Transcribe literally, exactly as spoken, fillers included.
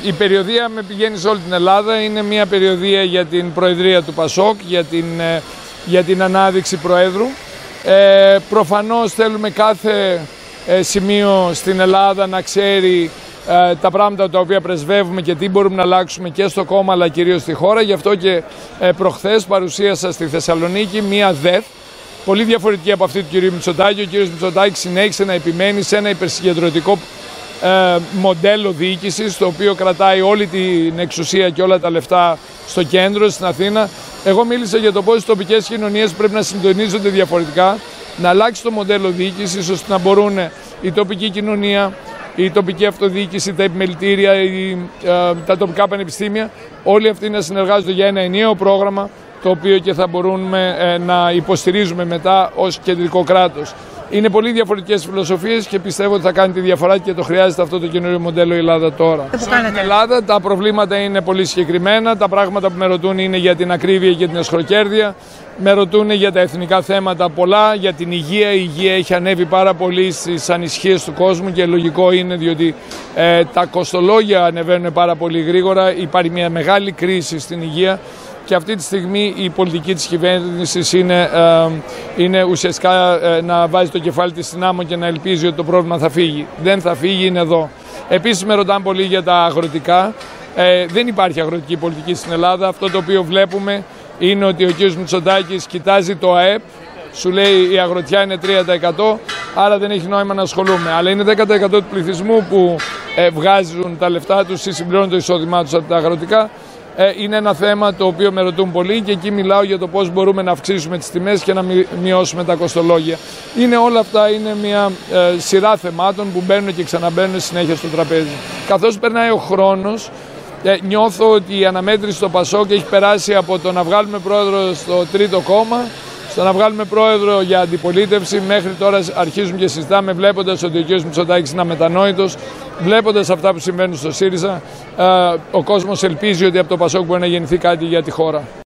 η περιοδεία με πηγαίνει σε όλη την Ελλάδα. Είναι μια περιοδεία για την Προεδρία του Πασόκ, για την, ε, για την ανάδειξη Προέδρου. Ε, προφανώς θέλουμε κάθε ε, σημείο στην Ελλάδα να ξέρει ε, τα πράγματα τα οποία πρεσβεύουμε και τι μπορούμε να αλλάξουμε και στο κόμμα αλλά κυρίως στη χώρα. Γι' αυτό και ε, προχθές παρουσίασα στη Θεσσαλονίκη μία ΔΕΘ, πολύ διαφορετική από αυτή του κ. Μητσοτάκη. Ο κ. Μητσοτάκης συνέχισε να επιμένει σε ένα υπερσυγκεντρωτικό ε, μοντέλο διοίκησης, το οποίο κρατάει όλη την εξουσία και όλα τα λεφτά στο κέντρο, στην Αθήνα. Εγώ μίλησα για το πώς οι τοπικές κοινωνίες πρέπει να συντονίζονται διαφορετικά, να αλλάξει το μοντέλο διοίκησης, ώστε να μπορούν η τοπική κοινωνία, η τοπική αυτοδιοίκηση, τα επιμελητήρια, η, ε, τα τοπικά πανεπιστήμια, όλοι αυτοί να συνεργάζονται για ένα ενιαίο πρόγραμμα, το οποίο και θα μπορούμε ε, να υποστηρίζουμε μετά ως κεντρικό κράτος. Είναι πολύ διαφορετικές φιλοσοφίες και πιστεύω ότι θα κάνει τη διαφορά και το χρειάζεται αυτό το καινούριο μοντέλο η Ελλάδα τώρα. Στην Ελλάδα τα προβλήματα είναι πολύ συγκεκριμένα. Τα πράγματα που με ρωτούν είναι για την ακρίβεια και την εσχροκέρδεια. Με ρωτούν για τα εθνικά θέματα πολλά, για την υγεία. Η υγεία έχει ανέβει πάρα πολύ στις ανησυχίες του κόσμου και λογικό είναι, διότι ε, τα κοστολόγια ανεβαίνουν πάρα πολύ γρήγορα. Υπάρχει μια μεγάλη κρίση στην υγεία. Και αυτή τη στιγμή η πολιτική της κυβέρνησης είναι, ε, είναι ουσιαστικά ε, να βάζει το κεφάλι της στην άμμο και να ελπίζει ότι το πρόβλημα θα φύγει. Δεν θα φύγει, είναι εδώ. Επίσης με ρωτάνε πολύ για τα αγροτικά. Ε, δεν υπάρχει αγροτική πολιτική στην Ελλάδα. Αυτό το οποίο βλέπουμε είναι ότι ο κ. Μητσοτάκης κοιτάζει το ΑΕΠ, σου λέει η αγροτιά είναι τρία τοις εκατό, άρα δεν έχει νόημα να ασχολούμαι. Αλλά είναι δέκα τοις εκατό του πληθυσμού που ε, βγάζουν τα λεφτά τους ή συμπληρώνουν το εισόδημά τους από τα αγροτικά. Είναι ένα θέμα το οποίο με ρωτούν πολύ και εκεί μιλάω για το πώς μπορούμε να αυξήσουμε τις τιμές και να μειώσουμε τα κοστολόγια. Είναι όλα αυτά, είναι μια ε, σειρά θεμάτων που μπαίνουν και ξαναμπαίνουν συνέχεια στο τραπέζι. Καθώς περνάει ο χρόνος, ε, νιώθω ότι η αναμέτρηση στο Πασόκ έχει περάσει από το να βγάλουμε πρόεδρο στο τρίτο κόμμα, στο να βγάλουμε πρόεδρο για αντιπολίτευση. Μέχρι τώρα αρχίζουμε και συζητάμε, βλέποντας ότι ο κ. Μητσοτάκης είναι αμετανόητος, βλέποντας αυτά που συμβαίνουν στο ΣΥΡΙΖΑ. Ο κόσμος ελπίζει ότι από το Πασόκ μπορεί να γεννηθεί κάτι για τη χώρα.